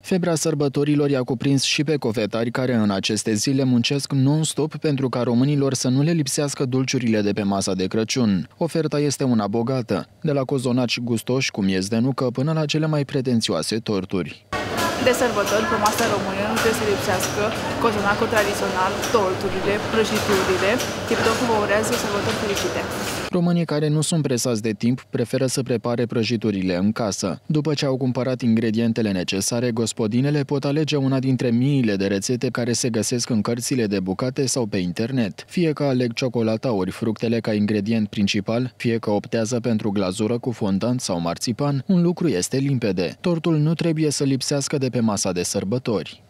Febra sărbătorilor i-a cuprins și pe cofetari care în aceste zile muncesc non-stop pentru ca românilor să nu le lipsească dulciurile de pe masa de Crăciun. Oferta este una bogată, de la cozonaci gustoși cu miez de nucă până la cele mai pretențioase torturi. De sărbători, pe masa română nu trebuie să lipsească cozonacul tradițional, torturile, prăjiturile, TikTok vă urează sărbători fericite. Românii care nu sunt presați de timp preferă să prepare prăjiturile în casă. După ce au cumpărat ingredientele necesare, gospodinele pot alege una dintre miile de rețete care se găsesc în cărțile de bucate sau pe internet. Fie că aleg ciocolata ori fructele ca ingredient principal, fie că optează pentru glazură cu fondant sau marțipan, un lucru este limpede. Tortul nu trebuie să lipsească de pe masa de sărbători.